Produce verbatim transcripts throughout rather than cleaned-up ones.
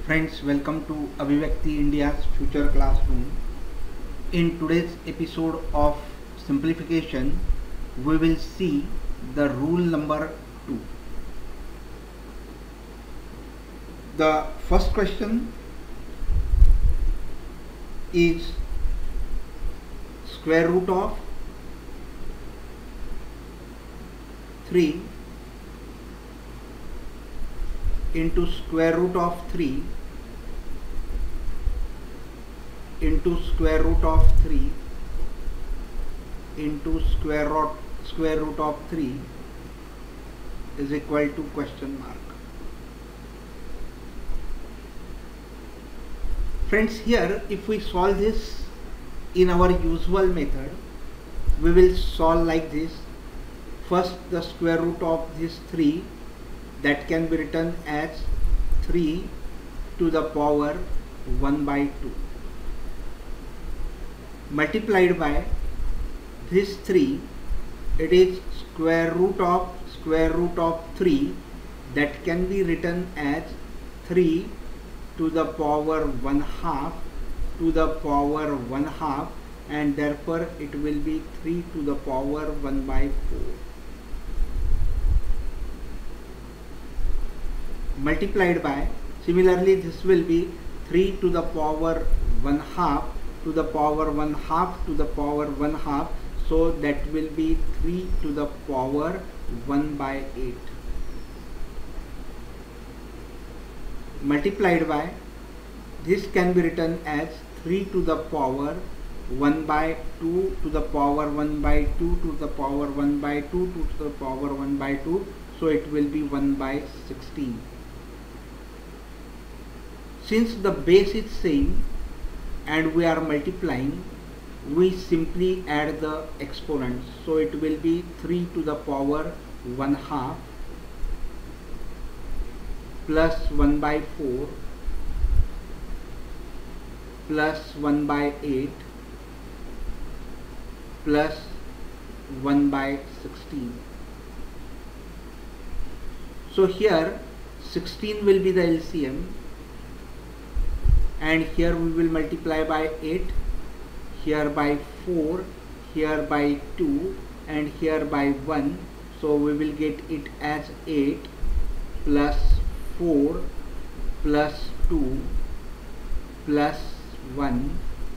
Friends, welcome to Abhivakti India's Future Classroom. In today's episode of Simplification, we will see the rule number two. The first question is square root of three into square root of three into square root of three into square root square root of three is equal to question mark. Friends, here if we solve this in our usual method, we will solve like this. First, the square root of this three, that can be written as three to the power one by two, multiplied by this three, it is square root of square root of three, that can be written as three to the power one half to the power one half, and therefore it will be three to the power one by four, multiplied by, similarly this will be three to the power one half to the power one half to the power one half, so that will be three to the power one by eight, multiplied by, this can be written as three to the power one by two to the power one by two to the power one by two to the power one by two, so it will be one by sixteen. Since the base is same and we are multiplying, we simply add the exponents, so it will be three to the power one half plus one by four plus one by eight plus one by sixteen. So here sixteen will be the L C M, and here we will multiply by eight, here by four, here by two, and here by one, so we will get it as eight plus four plus two plus one,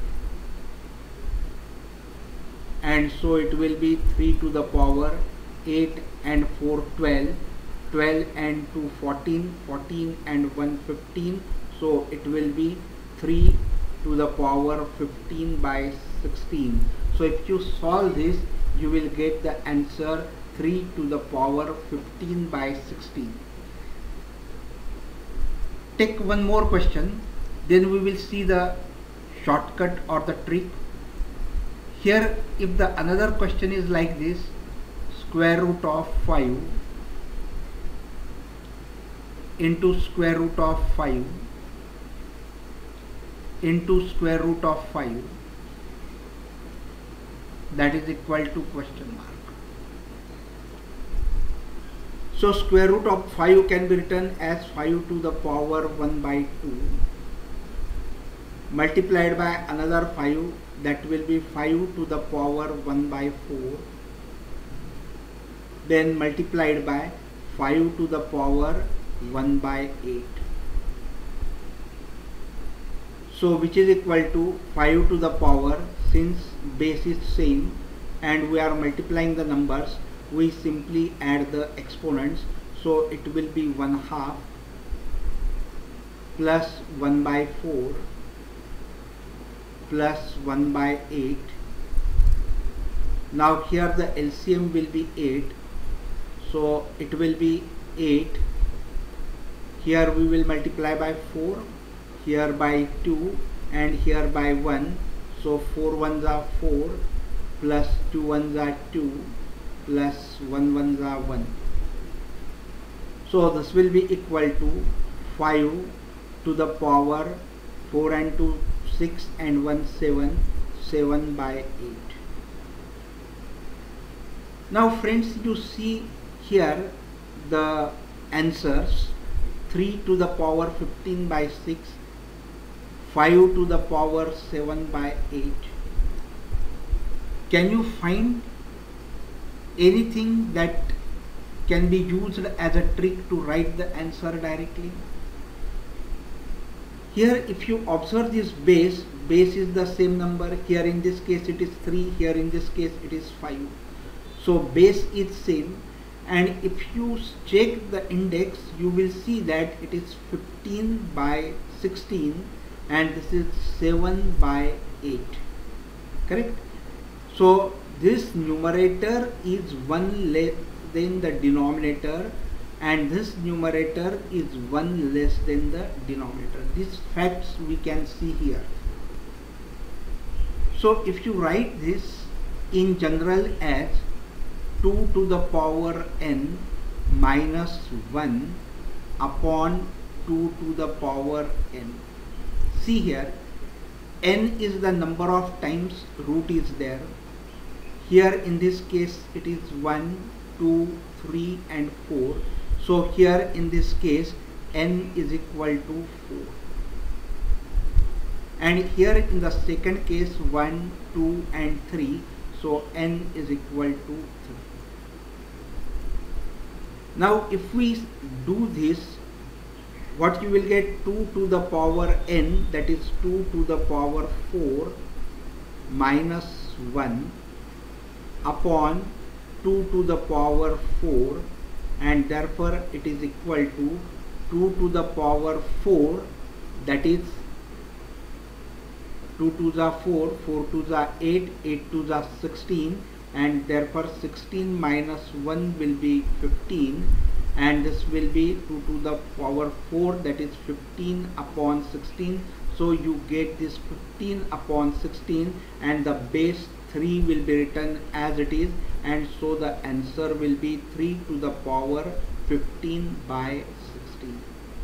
and so it will be three to the power eight and four twelve, twelve and two fourteen, fourteen and one fifteen, so it will be three to the power fifteen by sixteen. So if you solve this, you will get the answer three to the power fifteen by sixteen. Take one more question, then we will see the shortcut or the trick. Here if the another question is like this, square root of five into square root of five into square root of five, that is equal to question mark. So square root of five can be written as five to the power one by two, multiplied by another five, that will be five to the power one by four, then multiplied by five to the power one by eight. So which is equal to five to the power, since base is same and we are multiplying the numbers, we simply add the exponents, so it will be one half plus one by four plus one by eight. Now here the L C M will be eight, so it will be eight. Here we will multiply by four, here by two, and here by one, so four ones are four plus two ones are two plus one ones are one. So this will be equal to five to the power four and two six and one seven, seven by eight. Now friends, you see here the answers three to the power fifteen by six, five to the power seven by eight. Can you find anything that can be used as a trick to write the answer directly? Here if you observe this base, base is the same number. Here in this case it is three, here in this case it is five. So base is same, and if you check the index you will see that it is fifteen by sixteen and this is seven by eight. Correct? So this numerator is one less than the denominator and this numerator is one less than the denominator. These facts we can see here. So if you write this in general as two to the power n minus one upon two to the power n. See here, n is the number of times root is there. Here in this case it is one, two, three and four. So here in this case n is equal to four. And here in the second case one, two and three. So n is equal to three. Now if we do this, what you will get, two to the power n, that is two to the power four minus one upon two to the power four, and therefore it is equal to two to the power four, that is two to the four, four to the eight, eight to the sixteen, and therefore sixteen minus one will be fifteen, and this will be two to the power four, that is fifteen upon sixteen. So you get this fifteen upon sixteen and the base three will be written as it is, and so the answer will be three to the power fifteen by sixteen.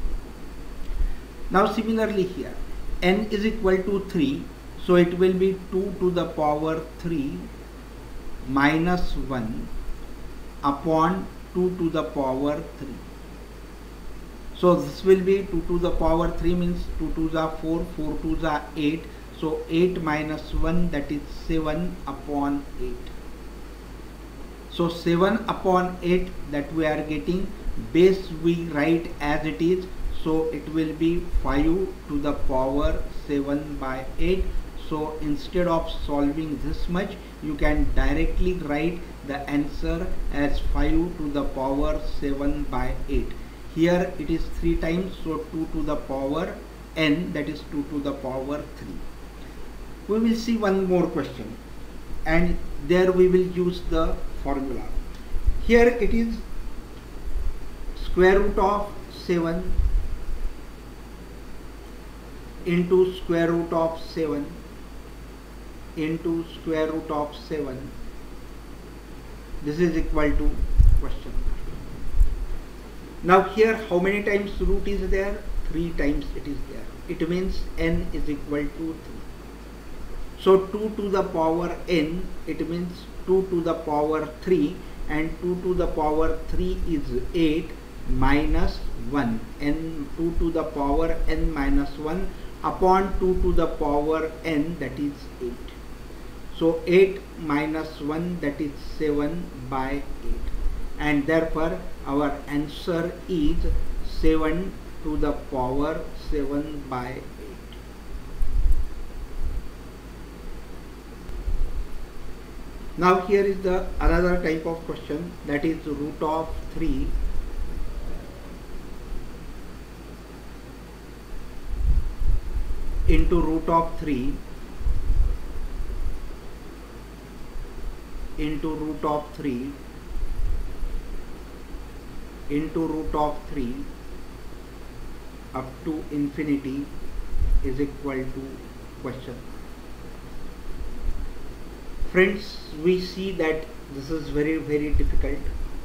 Now similarly here n is equal to three, so it will be two to the power three minus one upon two to the power three. So this will be two to the power three means two to the four, four to the eight. So eight minus one, that is seven upon eight. So seven upon eight that we are getting, base we write as it is. So it will be five to the power seven by eight. So instead of solving this much, you can directly write the answer as five to the power seven by eight. Here it is three times, so two to the power n, that is two to the power three. We will see one more question, and there we will use the formula. Here it is square root of seven into square root of seven into square root of seven. This is equal to question. Now here how many times root is there? three times it is there. It means n is equal to three. So two to the power n, it means two to the power three, and two to the power three is eight minus one, n two to the power n minus one upon two to the power n, that is eight. So eight minus one, that is seven by eight, and therefore our answer is seven to the power seven by eight. Now here is the another type of question, that is root of three into root of three into root of three into root of three up to infinity is equal to question. Friends, we see that this is very very difficult,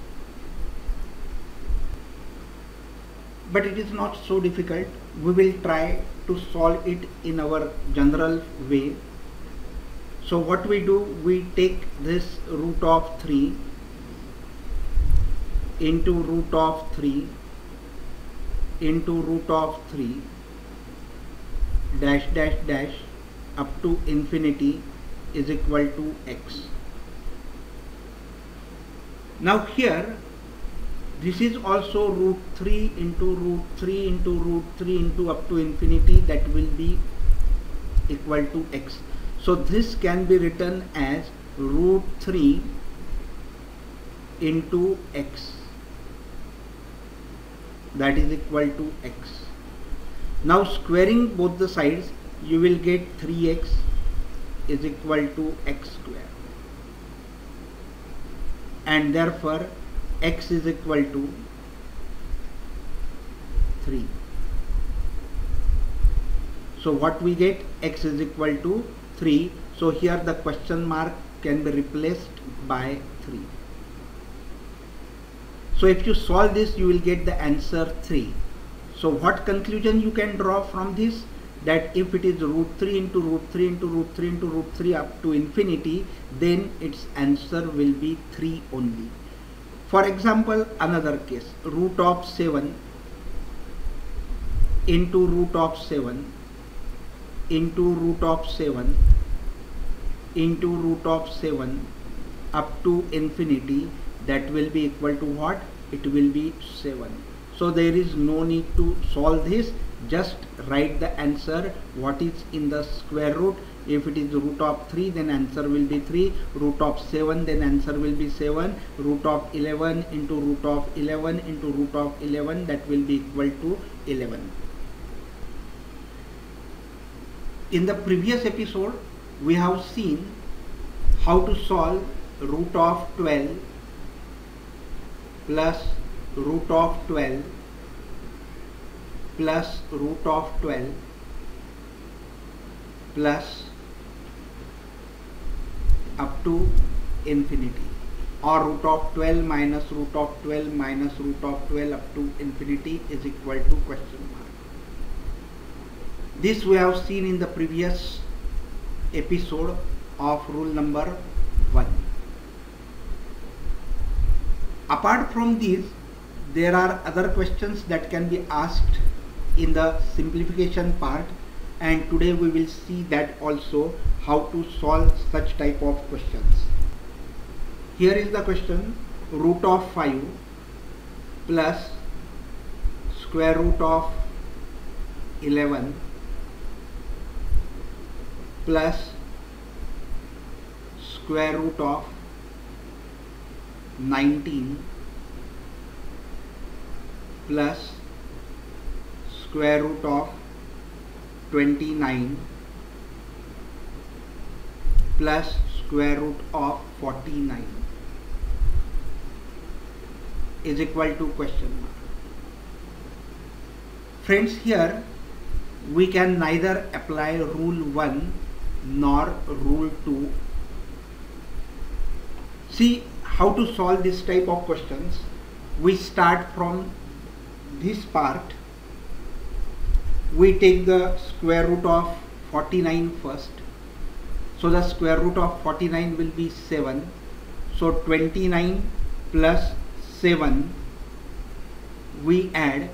but it is not so difficult. We will try to solve it in our general way. So what we do, we take this root of three into root of three into root of three dash dash dash up to infinity is equal to x. Now here this is also root three into root three into root three into up to infinity, that will be equal to x. So this can be written as root three into x, that is equal to x. Now squaring both the sides, you will get three x is equal to x square, and therefore x is equal to three. So what we get? X is equal to three. So here the question mark can be replaced by three. So if you solve this, you will get the answer three. So what conclusion you can draw from this? That if it is root three into root three into root three into root three up to infinity, then its answer will be three only. For example, another case, root of seven into root of seven into root of seven into root of seven up to infinity, that will be equal to what? It will be seven. So there is no need to solve this, just write the answer what is in the square root. If it is root of three, then answer will be three. Root of seven, then answer will be seven. Root of eleven into root of eleven into root of eleven, that will be equal to eleven. In the previous episode, we have seen how to solve root of twelve plus root of twelve plus root of twelve plus up to infinity, or root of twelve minus root of twelve minus root of twelve up to infinity is equal to question mark. This we have seen in the previous episode of rule number one. Apart from these, there are other questions that can be asked in the simplification part, and today we will see that also, how to solve such type of questions. Here is the question: root of five plus square root of eleven plus square root of nineteen plus square root of twenty-nine plus square root of forty-nine is equal to question mark. Friends, here we can neither apply rule one nor rule two. See how to solve this type of questions. We start from this part. We take the square root of forty-nine first. So the square root of forty-nine will be seven. So twenty-nine plus seven we add.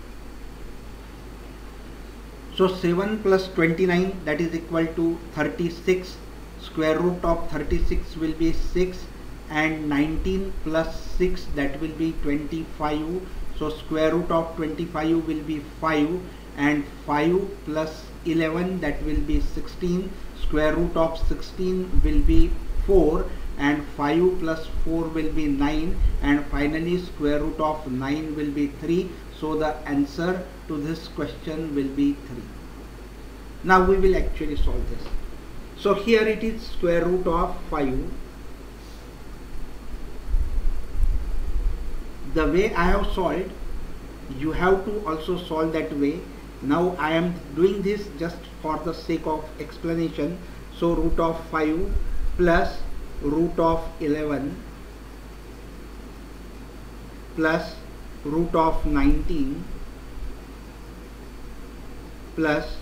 So seven plus twenty-nine, that is equal to thirty-six. Square root of thirty-six will be six, and nineteen plus six, that will be twenty-five. So square root of twenty-five will be five, and five plus eleven, that will be sixteen. Square root of sixteen will be four, and five plus four will be nine, and finally square root of nine will be three. So the answer to this question will be three. Now we will actually solve this. So here it is square root of five. The way I have solved, you have to also solve that way. Now I am doing this just for the sake of explanation. So root of five plus root of eleven plus root of nineteen plus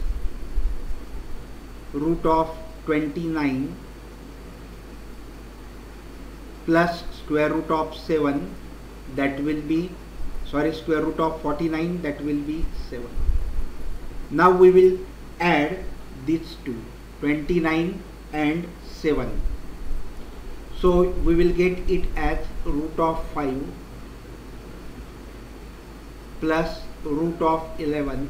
root of twenty-nine plus square root of seven, that will be sorry square root of forty-nine, that will be seven. Now we will add these two, twenty-nine and seven. So we will get it as root of five plus root of eleven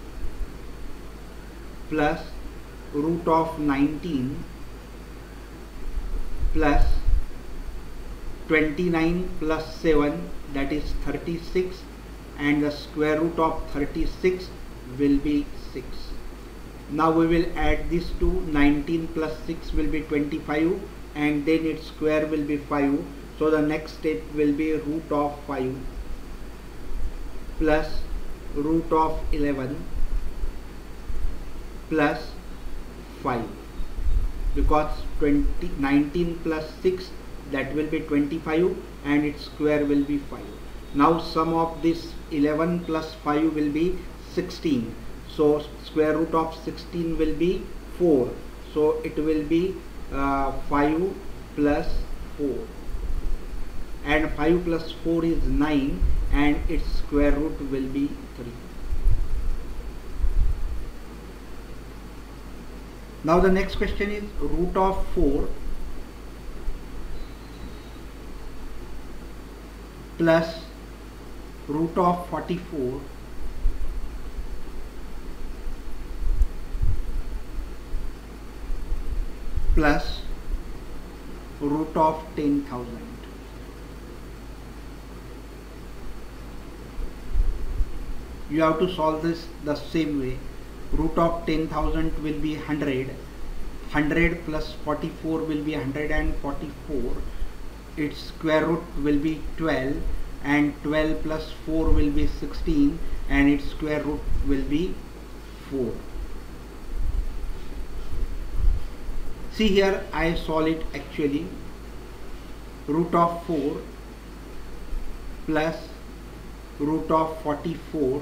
plus root of nineteen plus twenty-nine plus seven, that is thirty-six, and the square root of thirty-six will be six. Now we will add these two, nineteen plus six will be twenty-five, and then its square will be five. So the next step will be root of five plus root of eleven plus five, because twenty, nineteen plus six, that will be twenty-five, and its square will be five. Now sum of this eleven plus five will be sixteen. So square root of sixteen will be four. So it will be uh, five plus four, and five plus four is nine, and its square root will be three. Now the next question is root of four plus root of forty-four plus root of ten thousand. You have to solve this the same way. Root of ten thousand will be one hundred. one hundred plus forty-four will be one hundred forty-four. Its square root will be twelve, and twelve plus four will be sixteen, and its square root will be four. See here, I solve it actually. Root of four plus root of forty-four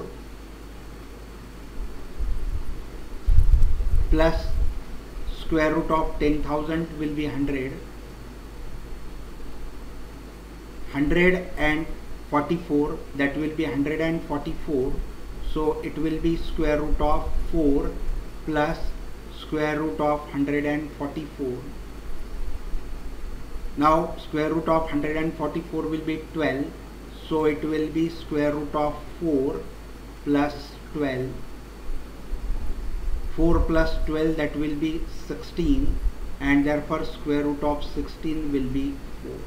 plus square root of ten thousand will be one hundred. one hundred forty-four, that will be one hundred forty-four. So it will be square root of four plus square root of one hundred forty-four. Now square root of one hundred forty-four will be twelve. So it will be square root of four plus twelve. four plus twelve, that will be sixteen, and therefore square root of sixteen will be four.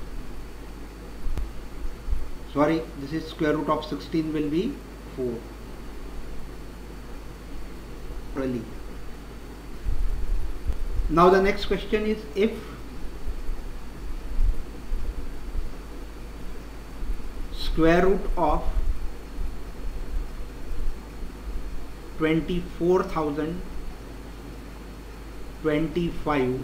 Sorry, this is square root of sixteen will be four. Really. Now the next question is, if square root of twenty-four thousand twenty-five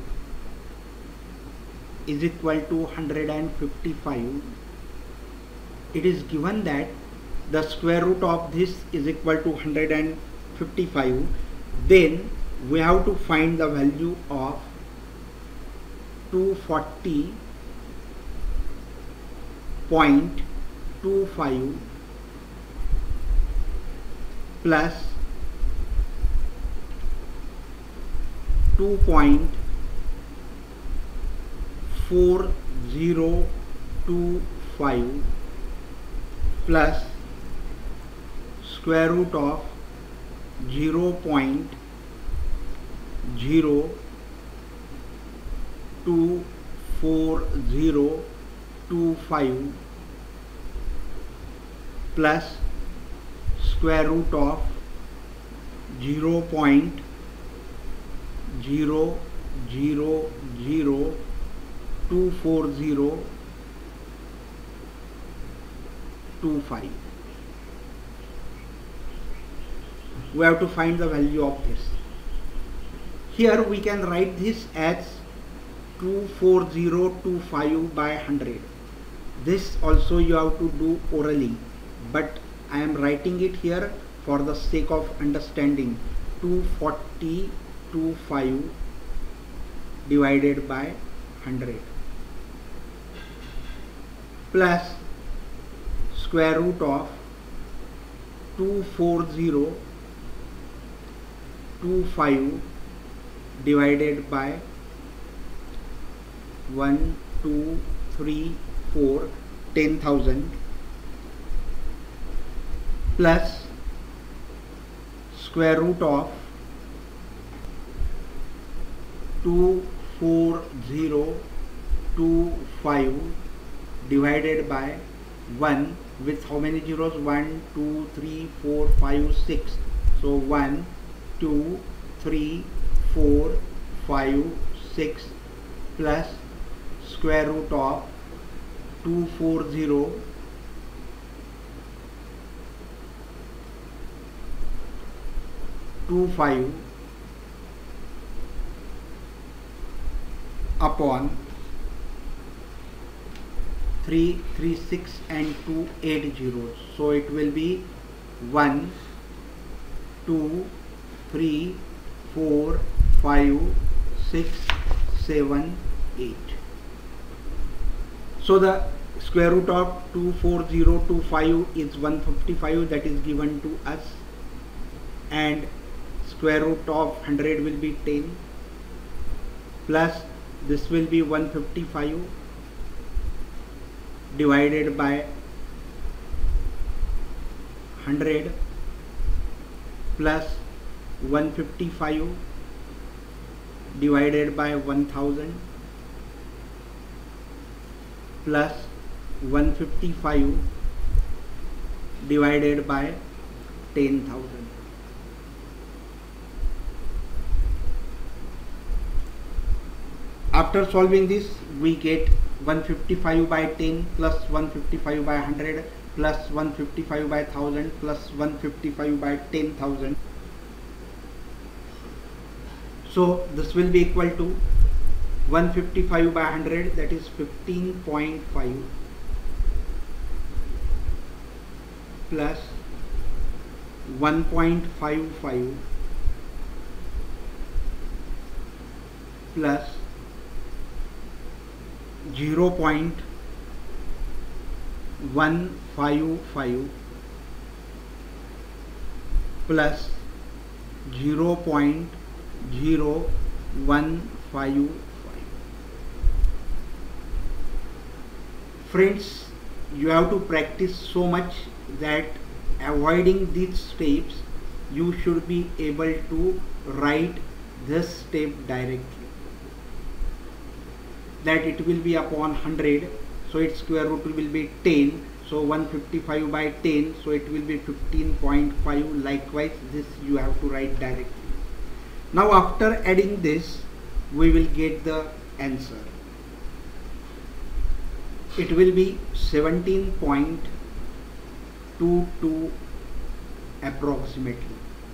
is equal to one hundred fifty-five, it is given that the square root of this is equal to one hundred fifty-five, then we have to find the value of two hundred forty point two five plus two point four zero two five plus square root of zero point zero two four zero two five plus square root of zero point zero zero zero two four zero two five. We have to find the value of this. Here we can write this as two four zero two five by one hundred. This also you have to do orally, but I am writing it here for the sake of understanding. two forty point two five divided by one hundred plus square root of two four zero two five divided by one two three four ten thousand plus square root of two four zero two five divided by one with how many zeros? one two three four five six. So one two three four five six plus square root of two four zero two five upon three three six and two eight zeros. So it will be one two three four five six seven eight. So the square root of two four zero two five is one fifty-five, that is given to us, and square root of one hundred will be ten, plus this will be one fifty-five divided by one hundred plus one fifty-five divided by one thousand plus one fifty-five divided by ten thousand. After solving this, we get one fifty-five by ten plus one fifty-five by one hundred plus one fifty-five by one thousand plus one fifty-five by ten thousand. So this will be equal to one fifty-five by one hundred, that is fifteen point five, plus one point five five plus zero point one five five plus zero point zero one five five. Friends, you have to practice so much that avoiding these steps, you should be able to write this step directly. That it will be upon one hundred, so its square root will be ten, so one fifty-five by ten, so it will be fifteen point five. Likewise, this you have to write directly. Now after adding this, we will get the answer. It will be seventeen point two two approximately.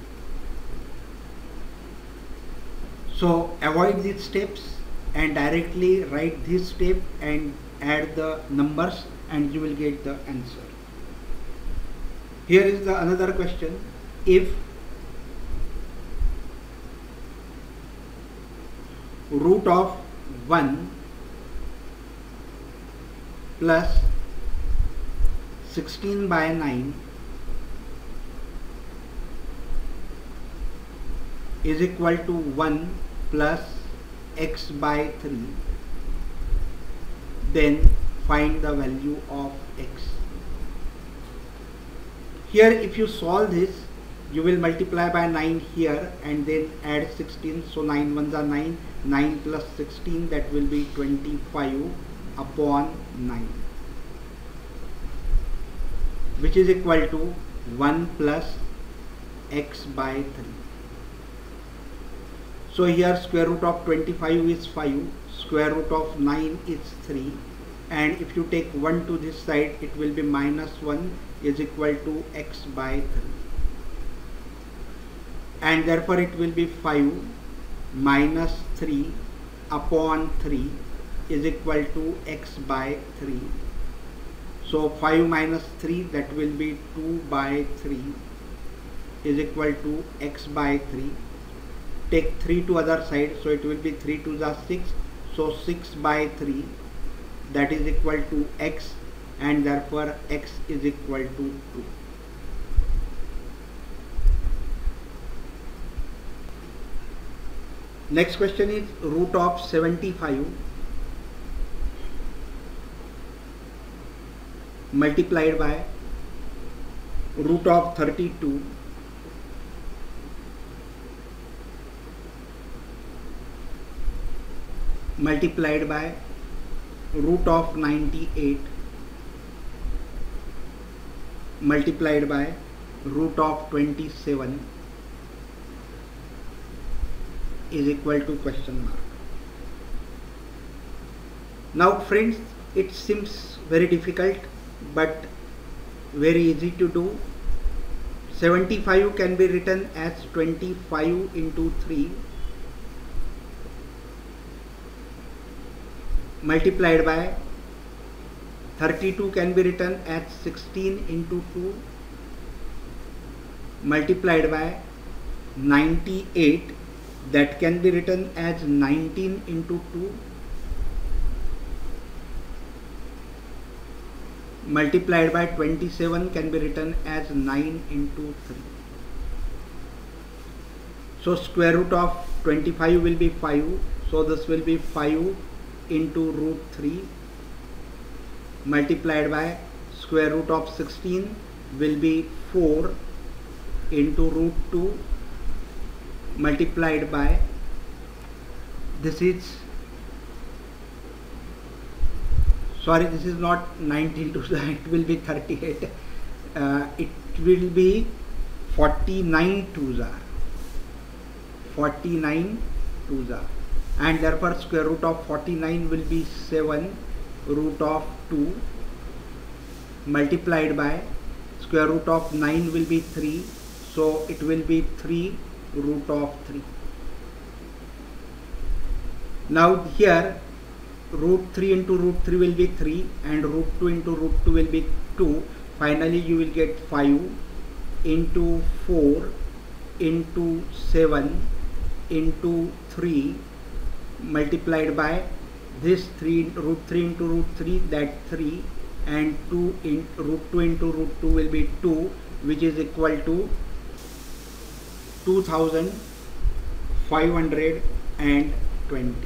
So avoid these steps and directly write this step and add the numbers, and you will get the answer. Here is the another question. If root of one plus sixteen by nine is equal to one plus x by three, then find the value of x. Here if you solve this, you will multiply by nine here and then add sixteen, so nine ones are nine, nine plus sixteen, that will be twenty-five upon nine, which is equal to one plus x by three. So here square root of twenty-five is five, square root of nine is three, and if you take one to this side, it will be minus one is equal to x by three, and therefore it will be five minus three upon three is equal to x by three. So five minus three, that will be two by three is equal to x by three. Take three to other side, so it will be three twos are six, so six by three, that is equal to x, and therefore x is equal to two. Next question is root of seventy-five multiplied by root of thirty-two multiplied by root of ninety-eight multiplied by root of twenty-seven is equal to question mark. Now friends, it seems very difficult but very easy to do. seventy-five can be written as twenty-five into three multiplied by thirty-two can be written as sixteen into two multiplied by ninety-eight, that can be written as nineteen into two multiplied by twenty-seven can be written as nine into three. So square root of twenty-five will be five, so this will be five into root three multiplied by square root of sixteen will be four into root two multiplied by, this is, sorry, this is not nineteen to it will be thirty-eight, uh, it will be forty-nine twos are forty-nine twos are, and therefore square root of forty-nine will be seven root of two multiplied by square root of nine will be three, so it will be three root of three. Now here root three into root three will be three and root two into root two will be two. Finally you will get five into four into seven into three multiplied by this three root three into root three, that three, and two in root two into root two will be two, which is equal to two thousand five hundred twenty.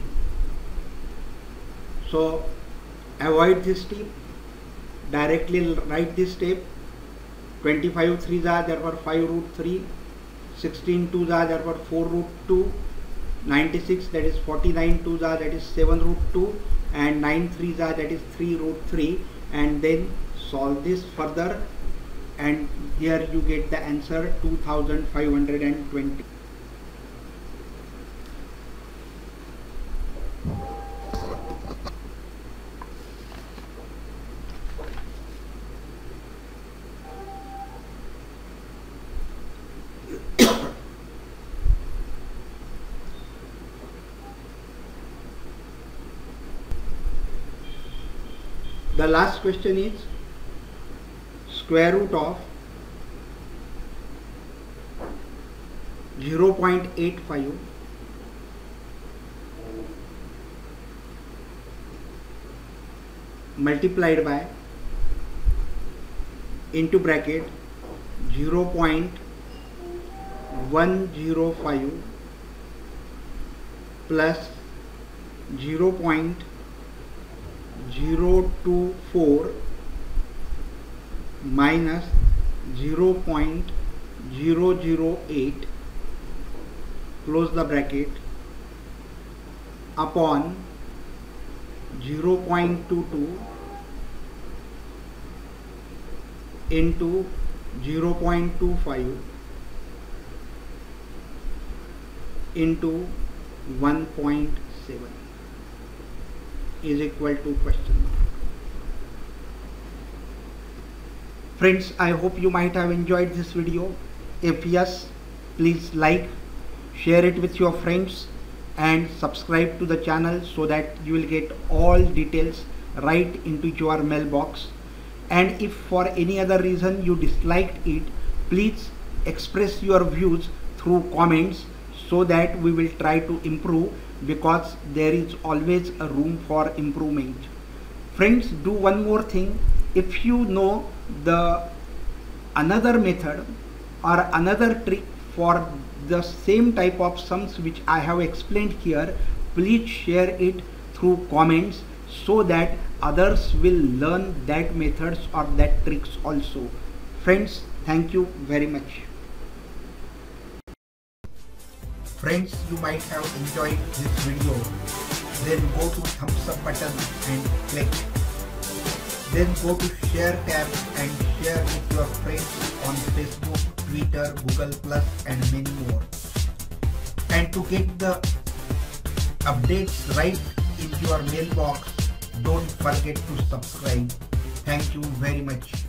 So avoid this step, directly write this step. twenty-five threes are therefore five root three, sixteen twos are therefore four root two, ninety-six that is forty-nine twos are that is seven root two, and nine threes are that is three root three, and then solve this further, and here you get the answer two thousand five hundred twenty. The last question is square root of zero point eight five multiplied by into bracket zero point one zero five plus zero point zero two four minus zero point zero zero eight, close the bracket, upon zero point two two into zero point two five into one point seven is equal to question mark. Friends, I hope you might have enjoyed this video. If yes, please like, share it with your friends and subscribe to the channel so that you will get all details right into your mailbox. And if for any other reason you disliked it, please express your views through comments so that we will try to improve, because there is always a room for improvement. Friends, do one more thing. If you know the another method or another trick for the same type of sums which I have explained here, please share it through comments so that others will learn that methods or that tricks also. Friends, thank you very much. Friends, you might have enjoyed this video. Then go to thumbs up button and click. Then go to share tab and share with your friends on Facebook, Twitter, Google Plus and many more. And to get the updates right in your mailbox, don't forget to subscribe. Thank you very much.